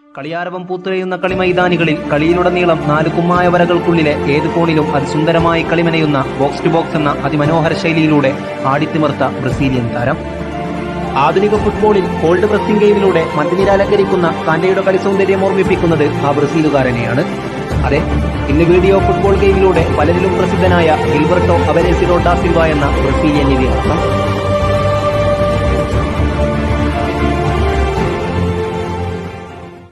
കളിയാരവം പൂത്തുലയുന്ന കളിമൈതാനികളിൽ കളിയിലുടനീളം 4 കുമ്മായ വരകൾക്കുള്ളിലെ ഏത് കോണിലും അതിസുന്ദരമായി കളിമനയുന്ന ബോക്സ് ടു ബോക്സ് എന്ന അതിമനോഹര ശൈലിയിലൂടെ ആടിത്തിമർത്ത ബ്രസീലിയൻ താരം. ആധുനിക ഫുട്ബോളിൽ കോൾഡ് പ്രസിംഗ് ഗെയിമിലൂടെ മധ്യനിര അലങ്കരിക്കുന്ന കാന്റയുടെ കളി സൗന്ദര്യം ഓർമ്മിപ്പിക്കുന്നത് ആ ബ്രസീലുകാരനെയാണ്. അതെ, ഇന്ന് വീഡിയോ ഫുട്ബോൾ ഗെയിമിലൂടെ പലരിലും പ്രസിദ്ധനായ 𝚂𝙸𝙻𝙱𝙴𝚁𝚃 എന്ന ബ്രസീലിയൻ ഇതിഹാസം.